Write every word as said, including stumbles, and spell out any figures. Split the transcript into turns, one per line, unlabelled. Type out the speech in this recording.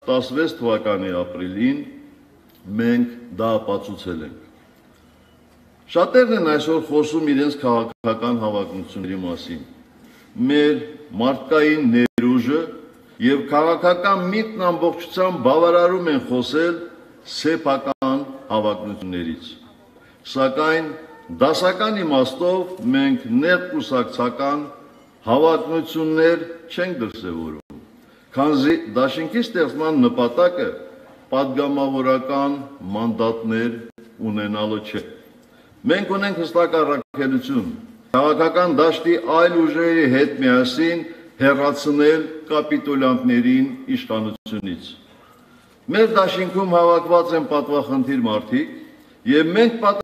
տասնվեց թվականի ապրիլին մենք դա ապացուցել ենք։ Շատերն են այսօր խոսում իրենց քաղաքական հավակնությունների մասին։ Մեր մարդկային ներուժը եւ քաղաքական միտքն ամբողջությամբ բավարարում են խոսել սեփական հավակնություններից։ Սակայն դասական իմաստով մենք ներկուսակցական հավակնություններ չենք դրսևորում, քանզի դաշինքի ստեղծման նպատակը պատգամավորական մանդատներ ունենալը չէ։ Մենք ունենք հստակ առաքելություն քաղաքական դաշտի այլ ուժերի հետ միասին հեռացնել կապիտուլյանտներին իշխանությունից։ Մեր դաշինքում հավաքված են պատվախնդիր մարդիկ, եւ մենք